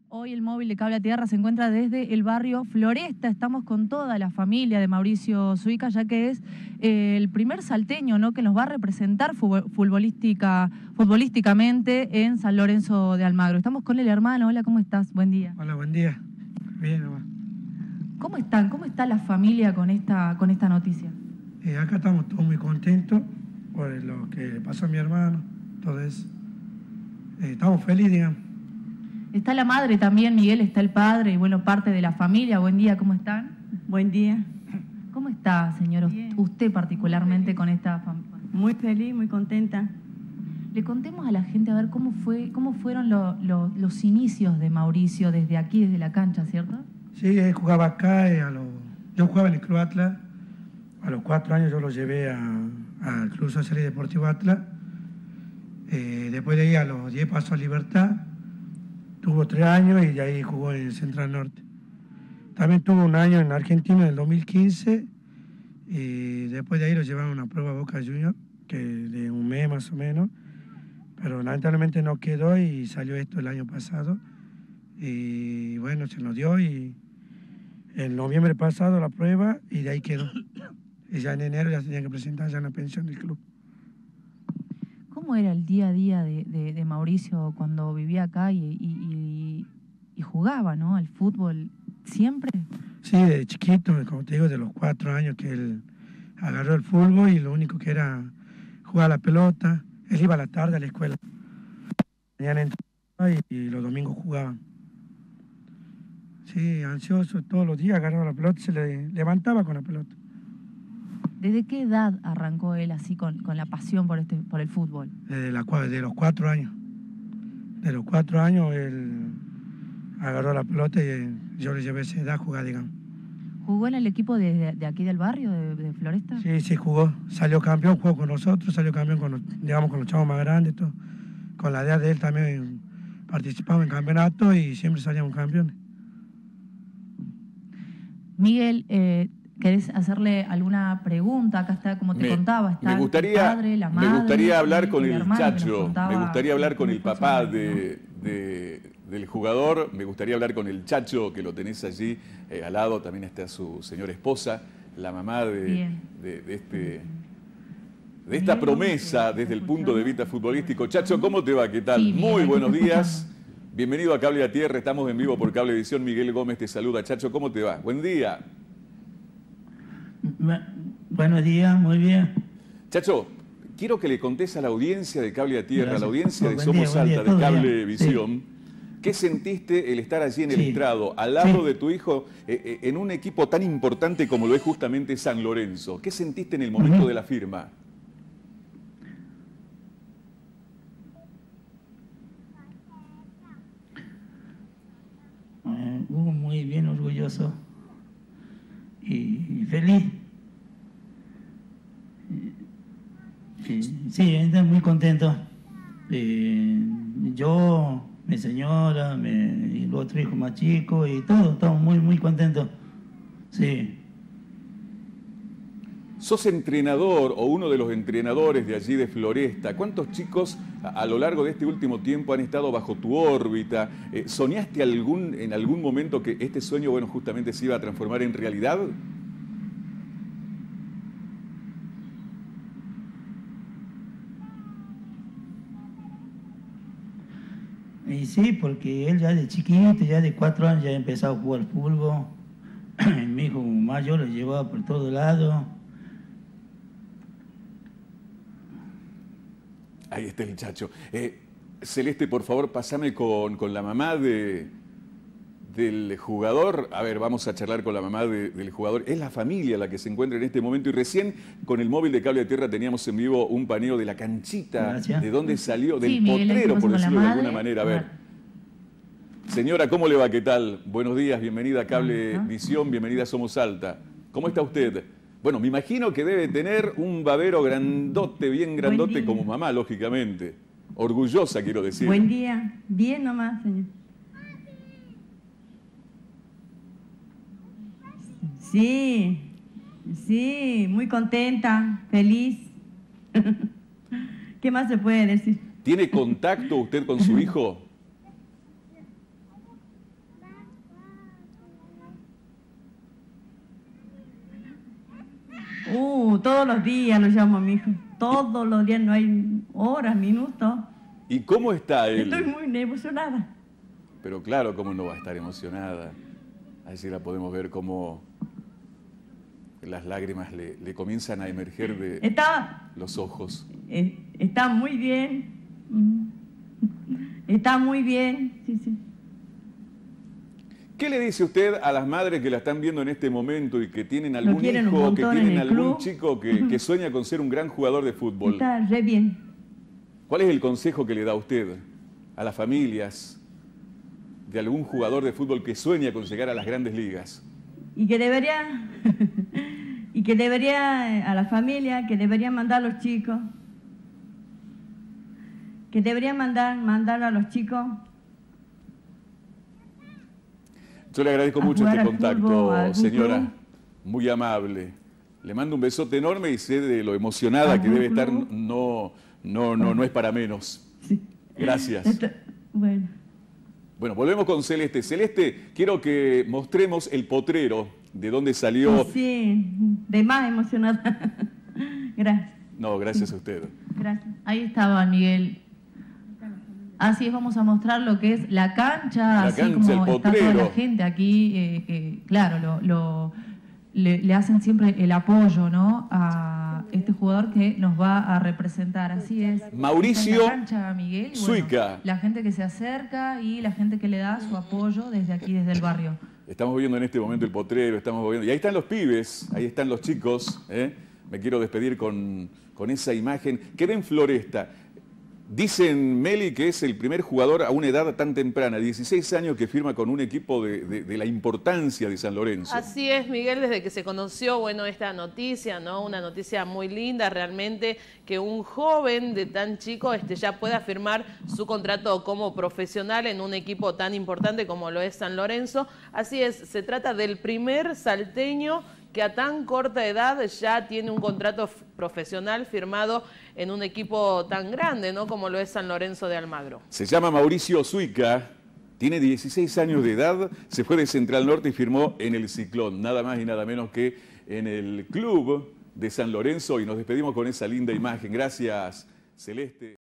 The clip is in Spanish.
Hoy el móvil de Cable a Tierra se encuentra desde el barrio Floresta. Estamos con toda la familia de Mauricio Zuica, ya que es el primer salteño, ¿no?, que nos va a representar futbolísticamente en San Lorenzo de Almagro. Estamos con el hermano. Hola, ¿cómo estás? Buen día. Hola, buen día. Bien, nomás. ¿Cómo están? ¿Cómo está la familia con esta noticia? Acá estamos todos muy contentos por lo que le pasó a mi hermano, todo eso. Estamos felices, digamos. Está la madre también, Miguel, está el padre y bueno, parte de la familia. Buen día, ¿cómo están? Buen día. ¿Cómo está, señor, Bien. usted particularmente con esta familia? Muy feliz, muy contenta. Le contemos a la gente a ver cómo fueron los inicios de Mauricio desde aquí, desde la cancha, ¿cierto? Sí, él jugaba acá, yo jugaba en el Club Atlas. A los 4 años yo lo llevé al Club Social y Deportivo Atlas. Después de ahí a los 10 pasó a Libertad. Tuvo 3 años y de ahí jugó en Central Norte. También tuvo un año en Argentina en el 2015 y después de ahí lo llevaron a una prueba a Boca Juniors, que de un mes más o menos, pero lamentablemente no quedó y salió esto el año pasado. Y bueno, se nos dio y en noviembre pasado la prueba y de ahí quedó. Y ya en enero ya tenía que presentar ya una pensión del club. ¿Cómo era el día a día de Mauricio cuando vivía acá y jugaba, ¿no?, al fútbol siempre? Sí, de chiquito, como te digo, de los 4 años que él agarró el fútbol y lo único que era jugar a la pelota. Él iba a la tarde a la escuela. Mañana entraba y los domingos jugaban. Sí, ansioso todos los días, agarraba la pelota y se levantaba con la pelota. ¿Desde qué edad arrancó él así con la pasión por el fútbol? De los 4 años. De los 4 años él agarró la pelota y yo le llevé a esa edad a jugar, digamos. ¿Jugó en el equipo de aquí del barrio, de Floresta? Sí, jugó. Salió campeón, jugó con nosotros, salió campeón con los chavos más grandes, todo. Con la edad de él también participaba en campeonatos y siempre salíamos campeones. Miguel, ¿querés hacerle alguna pregunta? Acá está, como te contaba, está el padre, la madre. Me gustaría hablar con el Chacho, me gustaría hablar con el papá del jugador, me gustaría hablar con el Chacho, que lo tenés allí al lado, también está su señora esposa, la mamá de esta promesa desde el punto de vista futbolístico. Chacho, ¿cómo te va? ¿Qué tal? Sí, muy buenos días. Bienvenido a Cable a Tierra, estamos en vivo por Cablevisión. Miguel Gómez te saluda. Chacho, ¿cómo te va? Buen día. Buenos días, muy bien. Chacho, quiero que le contés a la audiencia de Cable a Tierra, a la audiencia de Buen Somos día, Salta, de Cablevisión, sí. ¿Qué sentiste el estar allí en el estrado, al lado de tu hijo, en un equipo tan importante como lo es justamente San Lorenzo? ¿Qué sentiste en el momento de la firma? Muy bien, orgulloso y feliz. Sí, estoy muy contento. Yo, mi señora, el otro hijo más chico y todo, estamos muy contentos. Sí. Sos entrenador o uno de los entrenadores de allí de Floresta. ¿Cuántos chicos a lo largo de este último tiempo han estado bajo tu órbita? ¿Soñaste en algún momento que este sueño, bueno, justamente se iba a transformar en realidad? Y sí, porque él ya de chiquito, ya de 4 años, ya empezó a jugar fútbol. Mi hijo mayor lo llevaba por todos lados. Ahí está el Chacho. Celeste, por favor, pásame con la mamá del jugador. A ver, vamos a charlar con la mamá del jugador. Es la familia la que se encuentra en este momento y recién con el móvil de Cable a Tierra teníamos en vivo un paneo de la canchita. Gracias. De dónde salió, del Miguel, potrero, por decirlo de alguna madre. manera. A ver. Señora, ¿cómo le va? ¿Qué tal? Buenos días, bienvenida a Cablevisión, bienvenida a Somos Salta. ¿Cómo está usted? Bueno, me imagino que debe tener un babero grandote, bien grandote como mamá, lógicamente. Orgullosa, quiero decir. Buen día. Bien nomás, señor. Sí, muy contenta, feliz. ¿Qué más se puede decir? ¿Tiene contacto usted con su hijo? todos los días lo llamo a mi hijo. Todos los días, no hay horas, minutos. ¿Y cómo está él? Estoy muy emocionada. Pero claro, cómo no va a estar emocionada. Ahí sí la podemos ver cómo las lágrimas le comienzan a emerger de los ojos. Está muy bien. Está muy bien, sí, sí. ¿Qué le dice usted a las madres que la están viendo en este momento y que tienen algún hijo, que tienen algún chico que sueña con ser un gran jugador de fútbol? Está re bien. ¿Cuál es el consejo que le da usted a las familias de algún jugador de fútbol que sueña con llegar a las grandes ligas? Y que debería, a la familia, que deberían mandar a los chicos, que deberían mandar a los chicos. Yo le agradezco mucho este contacto, fútbol, señora, muy amable. Le mando un besote enorme y sé de lo emocionada que debe estar, no es para menos. Sí. Gracias. Bueno. Bueno, volvemos con Celeste. Celeste, quiero que mostremos el potrero, de dónde salió. Sí, de más emocionada. Gracias. No, gracias a usted. Gracias. Ahí estaba, Miguel. Así es, vamos a mostrar lo que es la cancha, así como el está toda la potrero. gente aquí, que claro, le hacen siempre el apoyo, ¿no?, a este jugador que nos va a representar. Así es. Mauricio Esta es la cancha, Miguel, y Suica. la gente que se acerca y la gente que le da su apoyo desde aquí, desde el barrio. Estamos viendo en este momento el potrero, estamos viendo. Y ahí están los pibes, ahí están los chicos. Me quiero despedir con esa imagen. Queda en Floresta. Dicen, Meli, que es el primer jugador a una edad tan temprana, 16 años, que firma con un equipo de la importancia de San Lorenzo. Así es, Miguel, desde que se conoció, bueno, esta noticia, ¿no? Una noticia muy linda, realmente, que un joven de tan chico ya pueda firmar su contrato como profesional en un equipo tan importante como lo es San Lorenzo. Así es, se trata del primer salteño que a tan corta edad ya tiene un contrato profesional firmado en un equipo tan grande, ¿no?, como lo es San Lorenzo de Almagro. Se llama Mauricio Suica, tiene 16 años de edad, se fue de Central Norte y firmó en el Ciclón, nada más y nada menos que en el club de San Lorenzo, y nos despedimos con esa linda imagen. Gracias, Celeste.